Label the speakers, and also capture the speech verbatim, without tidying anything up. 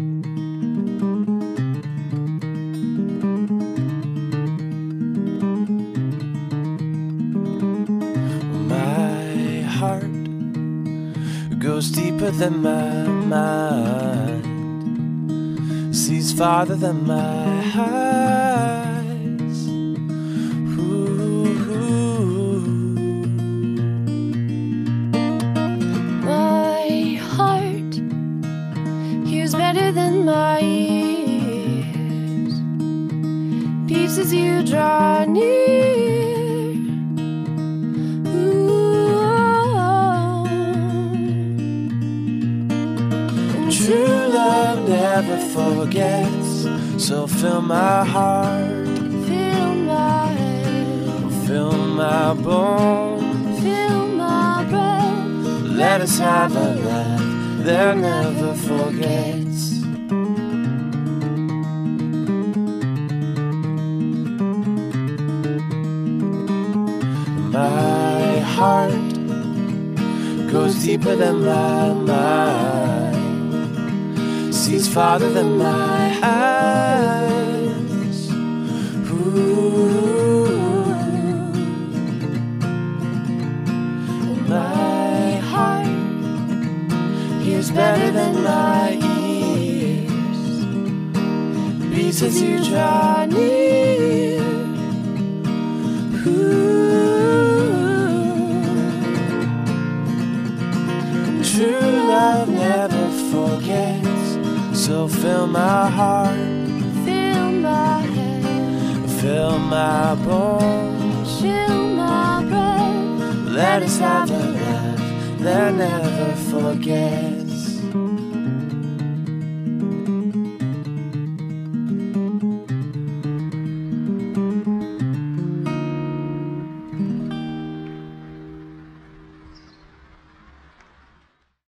Speaker 1: My heart goes deeper than my mind, sees farther than my eyes. Ooh.
Speaker 2: My heart hears better than my ears, beats as you draw near.
Speaker 1: True love never forgets, so fill my heart,
Speaker 2: Fill my head,
Speaker 1: fill my bones,
Speaker 2: fill my breath.
Speaker 1: let us have a laugh that never forgets. My heart goes deeper than my mind, sees farther than my eyes. Ooh. My heart hears better than my ears, beats as you draw near. Ooh. True love never forgets, so fill my heart,
Speaker 2: Fill my head,
Speaker 1: fill my bones,
Speaker 2: fill my breath.
Speaker 1: let us have a laugh that never forgets.